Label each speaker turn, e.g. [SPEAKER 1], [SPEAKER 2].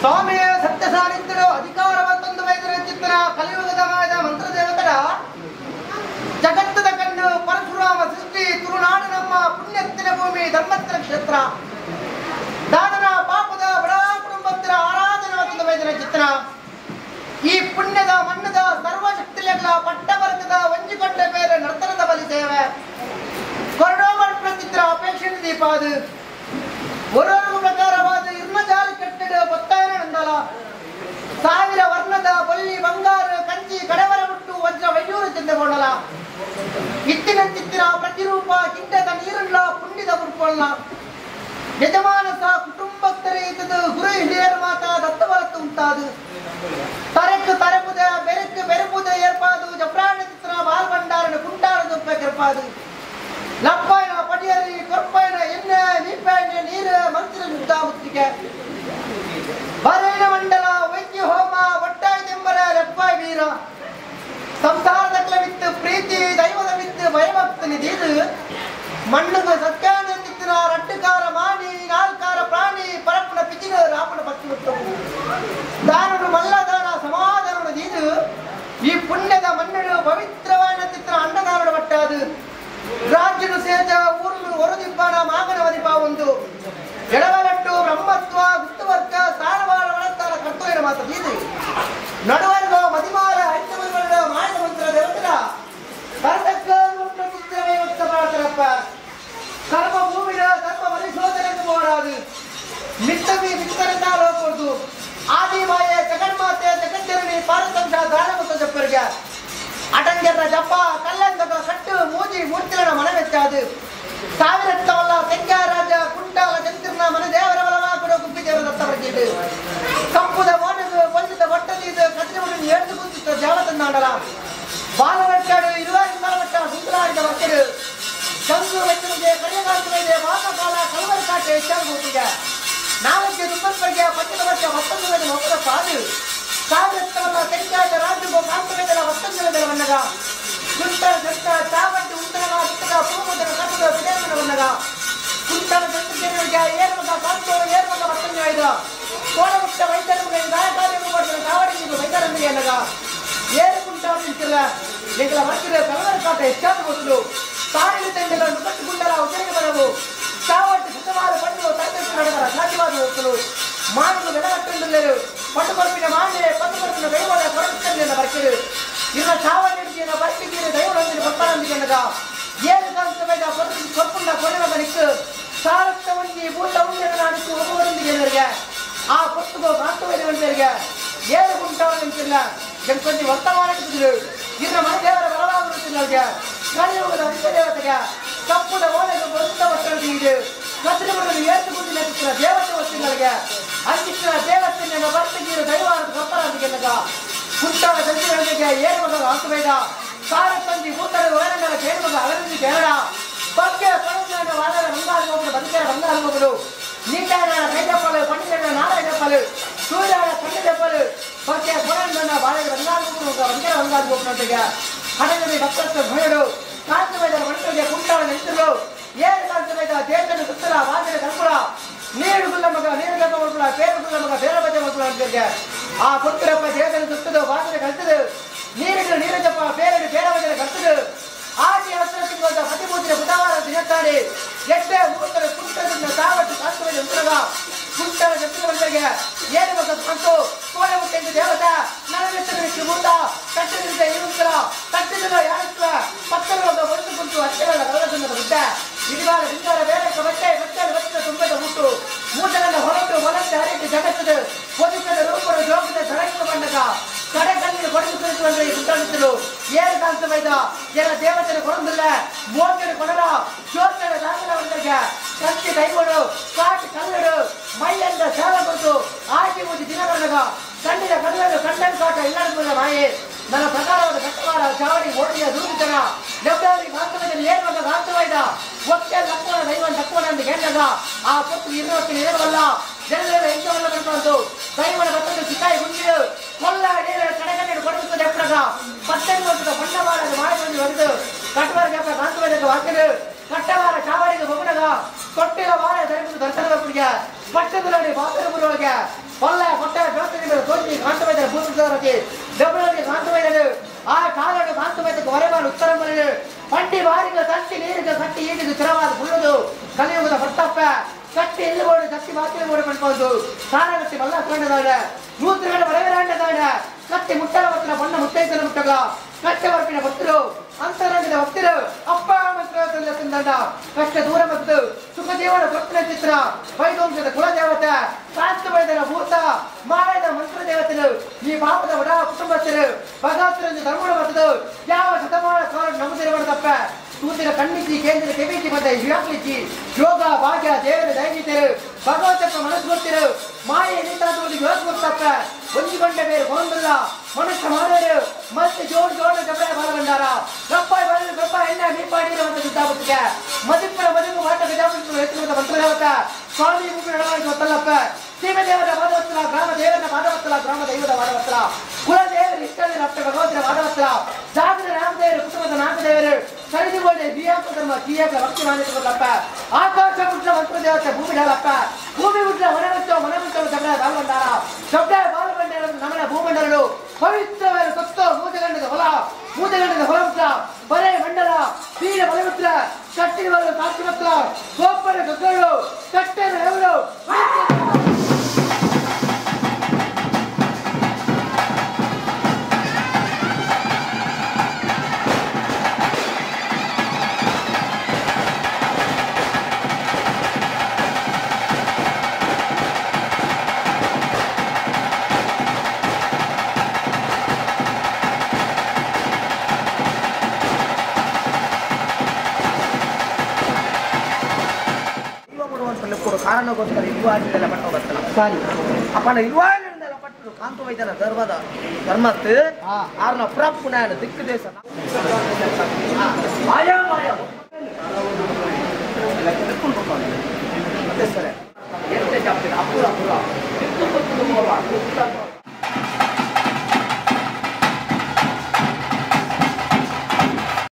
[SPEAKER 1] ಸ್ವಾಮಿಯ ಸತ್ಯ ಸಾನ್ನಿಧ್ಯರು ಅಧಿಕಾರವಂತಂದು ವೈದ್ಯರ ಚಿತ್ರ ಕಲಿಯುಗದ ಮಾಯದ ಮಂತ್ರ ದೇವತರ ಜಗತ್ತದ ಕಣ್ಣು ಪರಶುರಾಮ ಸೃಷ್ಟಿ ತುಳುನಾಡು ನಮ್ಮ ಪುಣ್ಯತ್ತಿನ ಭೂಮಿ ಧರ್ಮತ್ತಿನ ಕ್ಷೇತ್ರ ದಾದನ ಪಾಪದ ಬಡ ಕುಟುಂಬತ್ತಿನ ಆರಾಧನವಂತಂದು ವೈದ್ಯರ ಚಿತ್ರ ಈ ಪುಣ್ಯದ ಮಣ್ಣದ ಸರ್ವಶಕ್ತಿಗಳ ಪಟ್ಟವರ್ಗದ ಒಂಜಿಕೊಂಡ ಮೇಲೆ ನರ್ತನದ ಬಲಿ ಸೇವೆ ಕೊರಡೋಮರ ಚಿತ್ರ ಅಪೇಕ್ಷೆ ದೀಪ ಅದು ಒರೊರು ಪ್ರಕಾರವಾದ ಇರ್ಮಜಾಲ ಕಟ್ಟಡ ಬತ್ತಾಯನ ನಂದಲ ಸಾವಿರ ವರ್ಣದ ಬಳ್ಳಿ ಬಂಗಾರ ಕಂಚಿ ಕಡವರ ಮುಟ್ಟು ವಜ್ರ ವೈಡೂರು ಚೆಂದಗೊಂಡಲ ಇತ್ತಿನ ಚಿತ್ತಿರ ಪ್ರತಿರೂಪ ಕಿಂಡದ ನೀರುಳ್ಳ ಪುಣ್ಯದ ಕುರ್ಕೊಳ್ಳ ಯಜಮಾನ ಸಹ ಕುಟುಂಬಸ್ಥರೇ ಇದ್ದದು ಗುರು ಹಿರಿಯರ ಮಾತ ದತ್ತವಲತ್ತು ಉಂಟಾದು ತರಕು ತರಪುದ ಬೆರಕು ಬೆರಪುದ ಏರ್ಪಾದು ಜಪ್ರಾಣ ಚಿತ್ರ ಬಾಲ್ಭಂಡಾರನ ಕುಂಟಾರ ದೊಪ್ಪ ಕೆರ್ಪಾದು ಲಪ್ಪಾಯನ ಪಡಿಯರಿ ಕೊರ್ಪಾಯನ ಎಣ್ಣೆ ನೀಪಾಯನ ನೀರು ಮಂತ್ರ ಮುದ್ದ ಮುತ್ತಿಗೆ ಬರೇಣ ಮಂಡಲ ವೈದ್ಯ ಹೋಮ ಒಟ್ಟಾಯ್ದೆಂಬರ ಲೆಪ್ಪಾಯ್ ವೀರ ಸಂಸಾರದ ಕ್ಲವಿತ್ತು ಪ್ರೀತಿ ದೈವದ ವಿತ್ತು ಭಯಭಕ್ತ ನಿಧಿದು ಮಣ್ಣದ ಸತ್ಯಾನ ಚಿತ್ರ ರಟ್ಟುಕಾರ ಮಾಣಿ ನಾಲ್ಕಾರ ಪ್ರಾಣಿ ಪರಪ್ಪನ ಪಿಚಿನ ರಾಪಣ ಭಕ್ತಿ ಮುಟ್ಟವು ದಾನನು ಮಲ್ಲದಾನ ಸಮಾಧಾನ ನೀದು ಈ ಪುಣ್ಯದ ಮಣ್ಣು ಪವಿತ್ರವಾದ ಚಿತ್ರ ಅನ್ನದಾನದ ಬಟ್ಟಾದು ರಾಜ್ಯನು ಸೇಜ ಊರು ಹೊರದಿಬ್ಬನ ಮಾಗನ ವದಿಪ ಒಂದು ಎಡವಲಟ್ಟು ಬ್ರಹ್ಮತ್ವ ಗುತ್ತುವರ್ಗ ಸಾರವಾಳ ಒಳತ್ತಾರ ಕರ್ತವ್ಯ ಮಾತ್ರ ಇದು ನಡುವರ್ಗ ಮದಿಮಾಲ ಐತಮಗಳ ಮಾಯದ ಮಂತ್ರ ದೇವತರ ಕರ್ತಕ್ಕ ಚಿತ್ರವೇ ವ್ಯಕ್ತ ಮಾಡ್ತಾರಪ್ಪ ಕರ್ಮ ಭೂಮಿನ ಧರ್ಮ ಪರಿಶೋಧನೆಗೆ ಹೋರಾದು ಮಿತ್ತವಿ ಮಿತ್ತರಿಂದ ಹೋಗ್ಬೋದು ಆದಿ ಮಾಯೆ ಜಗನ್ಮಾತೆ ಜಗಜ್ಜನನಿ ಪಾರತಂತ್ರ ದಾನಮತ ಜಪ್ಪರಿಗೆ ಅಟಂಗೆರ ಜಪ್ಪ ಕಲ್ಲಂದಕ ಕಟ್ಟು ಮೂಜಿ ಮೂರ್ತಿಗಳ ಮನವೆಚ್ಚಾದು ಸಾವಿರತ್ತವಲ್ಲ ತೆಂಗಾರಾಜ ಕುಂಟಾಲ ಚಂದ್ರನ ಮನ ದೇವರ ಬಲವ ಕೂಡ ಗುಬ್ಬಿ ದೇವರ ದತ್ತವರ್ಗಿದ್ದು ಕಂಪುದ ಮೋನದು ಬಂದಿದ್ದ ಒಟ್ಟದಿದ್ದು ಕದಿರವನ್ನು ಎಳೆದು ಕೂತಿದ್ದ ಜಾವತನ್ನಾಡಲ ಬಾಲವಟ್ಟಾಡು ಇರುವಾರಿ ಬಾಲವಟ್ಟ ಸುಂದರಾಡಿದ ವಕ್ಕರು ಕಂಗು ವೆಚ್ಚನಿಗೆ ಕಡೆಯಗಾಲುಗಳಿಗೆ ವಾಸಕಾಲ ಕಲವರ ಕಾಟೆ ಹೆಚ್ಚಾಗುತ್ತಿಗೆ ನಾಲ್ಕು ದುಪ್ಪರಿಗೆ ಪಂಚದ ವರ್ಷ 19 ಒಪ್ಪದ ಪಾದು ಸಾವಿರತ್ತವಲ್ಲ ತೆಂಗಾದ ರಾಜು ಕಾಂತವೇದಲ ವಸ್ತಂಜಲದಲ ವನ್ನಗ ಕುಂಟಲ ಜಟ್ಟ ಚಾವಟ್ಟಿ ಉಂಟನ ಬಿಟ್ಟಗ ಪೂರ್ವದನ ಕಟ್ಟದ ವಿದೇವನ ವನ್ನಗ ಕುಂಟಲ ಜಟ್ಟಿಗೆ ಏರ್ಮಗ ಕಾಂತೋಳ ಏರ್ಮಗ ವಸ್ತಂಜ ಕೋಡಮುಟ್ಟ ವೈದ್ಯರಿಗೆ ಗಾಯಕಾರ್ಯಗಳು ಮಾಡಿದ ಕಾವಡಿಗೆ ವೈದ್ಯರಂದಿಗೆ ಅನ್ನಗ ಏರು ಕುಂಟಾಲ ನಿಂತಿಲ್ಲ ನಿಗಳ ಮಕ್ಕಳ ಕಲವರ ಕಾಟ ಹೆಚ್ಚಾದ ಗೊತ್ತು ತಾಯಿನ ತಂಡಗಳನ್ನು ಕಟ್ಟುಕೊಂಡರ ಉದರಿಗೆ ಬರವು ಚಾವಟ್ಟಿ ಸುತ್ತವಾದ ಪಟ್ಟು ತಂಡ ನಡೆದರ ಸಾಧ್ಯವಾದ ಹೋಗ್ತಲು ಮಾನವ ಬೆಳಗಟ್ಟಂದಿಲ್ಲರು ಪಟ್ಟುಕೊರಪಿನ ಮಾನ್ಯ ಪಟ್ಟುಕೊರಪಿನ ದೈವದ ಕೊರಪಿನ ಬರ್ಕಿರು ಇನ್ನ ಚಾವಣಿಯನ್ನು ಬರ್ಕಿದ್ದೀರಿ ದೈವರೊಂದಿಗೆ ಬಪ್ಪರೊಂದಿಗೆ ಅನ್ನಗ ಏಳು ಕಾಂತವೇದ ಕೊಪ್ಪುಂಡ ಕೊನೆಯ ಬನಿಕ್ಕು ಸಾರತ್ತ ಒಂದಿ ಬೂಟ ಉಂಡೆನ ಅಡಿಸು ಒಬ್ಬರೊಂದಿಗೆ ಎಲ್ಲರಿಗೆ ಆ ಪೊತ್ತುಗೋ ಕಾಂತವೇದವಂತರಿಗೆ ಏಳು ಗುಂಟಾವ ನಿಂತಿಲ್ಲ ಎಂಕೊಂದು ವರ್ತಮಾನ ಇಟ್ಟಿದ್ರು ಇನ್ನ ಮನೆದೇವರ ಬಲವಾಗುತ್ತಿಲ್ಲರಿಗೆ ಕಲಿಯುಗದ ಅಂತ್ಯದೇವತೆಗೆ ಕಪ್ಪುದ ಓಲೆಗೆ ಬರುತ್ತ ಒತ್ತಡದಿಂದ ಕಸರಗಳನ್ನು ಏರ್ತುಕೊಂಡು ನೆಚ್ಚಿನ ದೇವತೆ ವಸ್ತುಗಳಿಗೆ ಅಂಚಿನ ದೇವತೆಯನ್ನು ಬರ್ತಿದ್ದೀರ ದೈವಾರದ ಕಪ್ಪರಾದಿಗೆಲ್ಲಗ ಕುಂಟಾಳ ಸಂಚಿಗಳಿಗೆ ಏರುಮಗ ಹಾಕಬೇಡ ಸಾರ ತಂದಿ ಕೂತರು ವೈರಂಗರ ಕೇಳುವಾಗ ಅವರಲ್ಲಿ ಬೇಡ ಬಗ್ಗೆ ಪಣದ ವಾದರ ಬಂಗಾರ ಹೋಗಲು ಬದುಕರ ಬಂಗಾರ ಹೋಗಲು ನೀಟಾಡ ಕೈದಪ್ಪಲು ಪಂಡಿತನ ನಾರಾಯಣಪ್ಪಲು ಸೂರ್ಯನ ಕಣ್ಣಿದಪ್ಪಲು ಬಗ್ಗೆ ಪಣನ ಬಾಳೆಯ ಬಂಗಾರ ಹೋಗಲು ಬಂಗಾರ ಬಂಗಾರ ಹೋಗ್ನೊಟ್ಟಿಗೆ ಹಡಗಲಿ ಭಕ್ತತ್ವ ಭಯರು ಕಾಂತವೇದರ ಮಕ್ಕಳಿಗೆ ಕುಂಟಾಳ ನಿಂತರು ಏಳು ಕಾಂತವೇದ ದೇಶದ ಸುತ್ತಲ ವಾದನ ಕರ್ಪುರ ನೀರು ಗುಲ್ಲ ಮಗ ನೀರು ಗಪ್ಪ ಮಕ್ಕಳ ಬೇರು ಗುಲ್ಲ ಮಗ ಬೇರೆ ಬಜೆ ಮಕ್ಕಳು ಅಂತಿದ್ದೆ ಆ ಪುತ್ರಪ್ಪ ದೇಶದ ಸುತ್ತದು ವಾದನೆ ಕಲ್ತದು ನೀರಿನ ನೀರಜಪ್ಪ ಬೇರೆ ಬೇರೆ ಬಜೆ ಕಲ್ತದು ಆಟಿ ಹಸ್ತ ಸಿಗುವಂತ ಪ್ರತಿಭೂತಿನ ಬುಧವಾರ ದಿನತ್ತಾಡಿ ಎಡ್ಡೆ ಮೂತರ ಕುಂಟದಿಂದ ತಾವಟ್ಟು ಕಾಂತವೇದ ಉಂಟಗ ಕುಂಟಲ ಜಟ್ಟಿಗೆ ಏನು ಮಗ ಬಂತು ಕೋಣೆ ಮುಟ್ಟೆಂದು ದೇವತ ನನಗೆ ಮೂತ ತಟ್ಟದಿಂದ ಇರುತ್ತಲ ತಟ್ಟಿದ ಯಾರತ್ವ ಪತ್ತರ ಒಂದು ಕುಂತು ಅಚ್ಚಗಳ ಕಲದಿಂದ ಬಿಟ್ಟ ಇಡಿವಾರ ಬಿಂಗಾರ ಬೇರೆ ಬಟ್ಟೆ ಬಟ್ಟೆ ಬಟ್ಟೆ ತುಂಬದ ಮುಟ್ಟು ಮೂಟಗಳ ಹೊರಟು ಹೊಲಕ್ಕೆ ಹರಿಟ್ಟು ಜಗತ್ತದು ಪೊಲೀಸರ ರೂಪದ ಜೋಗದ ಸರಕು ಬಂಡಗ ಕಡೆಗಣ್ಣಿನ ಕೊಡಗು ಕುರಿತುವಂತೆ ಕುಂಟಾಡಿಸಲು ಏಳು ಕಾಂತವೈದ ಎಲ್ಲ ದೇವತೆನ ಕೊಡಂದಿಲ್ಲ ಮೋಟನ ಕೊಡಲ ಚೋಟನ ದಾಖಲ ಬಂದಾಗ ಕಂಚಿ ಕೈಗೋಡು ಕಾಟಿ ಕಲ್ಲಡು ಮೈಯಂದ ಸೇವೆ ಕೊಟ್ಟು ಆಟಿ ಮುಗಿ ದಿನಗಣಗ ಕಣ್ಣಿನ ಕಲ್ಲಡು ಕಣ್ಣನ ಕಾಟ ಇಲ್ಲದ ಮಾಯೆ ನನ್ನ ಪ್ರಕಾರವಾದ ಕಟ್ಟವಾಡ ಚಾವಡಿ ಓಡಿಯ ದೂರಿತನ ಲೆಬ್ಬಾರಿ ಕಾಂತವೈದಲ್ಲಿ ಏರುವಾಗ ಕಾಂತವೈದ ಒಕ್ಕೆ ಲಕ್ಕನ ದೈವ ತಕ್ಕವನ ಎಂದು ಕೇಳಿದಾಗ ಆ ಪುತ್ತು ಇರುವಕ್ಕೆ ಇರವಲ್ಲ ಜನರ ಹೆಂಗವಲ್ಲ ಕಟ್ಕೊಂಡು ದೈವನ ಬತ್ತನ್ನು ಸಿಕ್ಕಾಯಿ ಗುಂಡಿರು ಕೊಲ್ಲ ನೀರ ಕಡೆಗಣ್ಣೆ ಕೊಡುತ್ತದೆ ಎಪ್ಪಡಗ ಪತ್ತೆಂಟು ವರ್ಷದ ಬಂಡವಾಳದ ಮಾಡಿಕೊಂಡು ಹೊಡೆದು ಕಟ್ಟವಾರ ಕಾಂತವೈದಕ್ಕೆ ಹಾಕಿರು ಕಟ್ಟವಾರ ಚಾವಡಿಗೆ ಹೋಗಣಗ ತೊಟ್ಟಿಲ ವಾರ ದರ್ಶನದ ಪಟ್ಟದಲ್ಲಿ ಬಾಸರ ಗುರುವೊಳಗೆ ಒಳ್ಳೆ ಕೊಟ್ಟ ಜ್ಯೋತಿನಿಗಳು ತೋಜಿ ಕಾಂತವೈದ್ಯರ ಭೂಮಿಗೆ ಡಬ್ಬಳಿಗೆ ಕಾಂತವೈದ್ಯರು ಆ ಕಾಲಡು ಕಾಂತವೈದ್ಯಕ್ಕೆ ಹೊರಬಾರು ಉತ್ತರ ಮನೆಯು ಪಂಡಿ ಬಾರಿಗ ತಂಟಿ ನೀರಿಗೆ ಕಟ್ಟಿ ಈಡಿಗೆ ಚಿರವಾದ ಬುಳ್ಳದು ಕಲಿಯುಗದ ಹೊಟ್ಟಪ್ಪ ಕಟ್ಟಿ ಎಲ್ಲಿಗೋಡು ಕಟ್ಟಿ ಮಾತಿನ ಗೋಡು ಪಡ್ಬೋದು ಸಾರಗಟ್ಟಿ ಬಲ್ಲ ಕಂಡದಾಡ ನೂತನ ಬರವರಾಂಡದಾಡ ಕಟ್ಟಿ ಮುಟ್ಟಲ ಬತ್ತಿನ ಬಣ್ಣ ಮುತ್ತೈತನ ಮುಟ್ಟಗ ಕಟ್ಟೆ ವರ್ಪಿನ ಭಕ್ತರು ಅಂತರಂಗದ ಭಕ್ತರು ಅಪ್ಪ ಮಂತ್ರ ತಿಂದಂಡ ಕಷ್ಟ ದೂರ ಮತ್ತು ಸುಖ ಜೀವನ ಭಕ್ತನ ಚಿತ್ರ ವೈದ್ವಂಶದ ಕುಲದೇವತೆ ಕಾಂತವೈದ್ಯರ ಭೂತ ಮಾಯದ ಮಂತ್ರ ದೇವತೆಗಳು ಈ ಪಾಪದ ಒಡ ಕುಟುಂಬಸ್ಥರು ಭಗವಂತರಿಂದ ಧರ್ಮದ ಬರ್ತದು ಯಾವ ಶತಮಾನ ಕಾಲ ನಮ್ಮದಿರಬಾರ್ದಪ್ಪ ತೂತಿನ ಕಣ್ಣಿಸಿ ಕೇಂದ್ರ ಕೆಬಿಸಿ ಬಂದ ಹಿಡಾಕ್ಲಿಚ್ಚಿ ಯೋಗ ಭಾಗ್ಯ ದೇವರ ದೈವಿತರು ಭಗವಂತಪ್ಪ ಮನಸ್ಸು ಗೊತ್ತಿರು ಮಾಯೆ ನಿಂತಾದವರಿಗೆ ಯೋಗ ಗೊತ್ತಪ್ಪ ಒಂಜಿಕೊಂಡ ಬೇರೆ ಹೊಂದಿಲ್ಲ ಮನುಷ್ಯ ಮಾರೋರು ಮತ್ತೆ ಜೋಡು ಜಬ್ಬೆ ಬಾಲಗಂಡಾರ ಗಪ್ಪಾಯಿ ಬರಲು ಗಪ್ಪ ಎಣ್ಣೆ ಮೀಪಾಡಿರುವಂತ ಸಿದ್ಧಾಪುತ್ತಿಗೆ ಮದಿಪ್ಪರ ಮದುವೆ ಮಾಟ ಗಜಾಪುತ್ರ ಹೆಚ್ಚಿನ ಮಂತ್ರದೇವತ ಸ್ವಾಮಿ ಮುಖ್ಯ ನಡವಳಿಕೆ ಗೊತ್ತಲ್ಲಪ್ಪ ಸೀಮದೇವರ ವಾದವತ್ಸಲ ಗ್ರಾಮ ದೇವರ ವಾದವತ್ಸಲ ಗ್ರಾಮ ದೈವದ ವಾದವತ್ಸಲ ಕುಲದೇವರು ಇಷ್ಟದ ರಕ್ತ ಭಗವಂತನ ವಾದವತ್ಸಲ ಜಾಗದ ರಾಮದೇವರು ಕುಟುಂಬದ ನಾಗದೇವರು ಸರಿದುಕೊಂಡೆ ಬಿಯಾಕ ಧರ್ಮ ಕಿಯಾಕ ಭಕ್ತಿ ಮಾನಿಸಿಕೊಳ್ಳಪ್ಪ ಆಕಾಶ ಪುತ್ರ ಮಂತ್ರದೇವತೆ ಭೂಮಿ ಹೇಳಪ್ಪ ಭೂಮಿ ಪುತ್ರ ಮನಮುಚ್ಚ ಶಬ್ದ ಬಾಲಗಂಡಾರ ಶಬ್ದ ಬಾಲಗಂಡಾರ ನಮನ ಭೂಮಂಡಲಗಳು ಪವಿತ್ರವಾದ ಸತ್ತು ಮೂಜಗಂಡದ ಹೊಲಮುತ್ರ ಬಲೆ ಮಂಡಲ ತೀರ ಬಲಮುತ್ರ ಕಟ್ಟಿನ ಬಲ ಸಾಕ್ಷಿಮತ್ರ ಗೋಪರ ಗಗ್ಗಳು ಕಟ್ಟೆನ ಎವರು ಕಾರಣಕ್ಕೋಸ್ಕರ ಇರುವಾಗಿದ್ದೆಲ್ಲ ಪಟ್ಟು ಬರ್ತಲ್ಲ ಸಾರಿ ಅಪ್ಪನ ಇರುವಾಗಿದ್ದೆಲ್ಲ ಪಟ್ಟು ಕಾಂತವೈದ್ಯನ ಧರ್ಮತ್ತು ಆರ್ನ ಪ್ರಾಪುಣ ದಿಕ್ಕು ದೇಶ ಮಾಯಾ ಮಾಯಾ ಮತ್ತೆ ಸರಿ ಎಂತ ಜಾಸ್ತಿ ಅಪುರ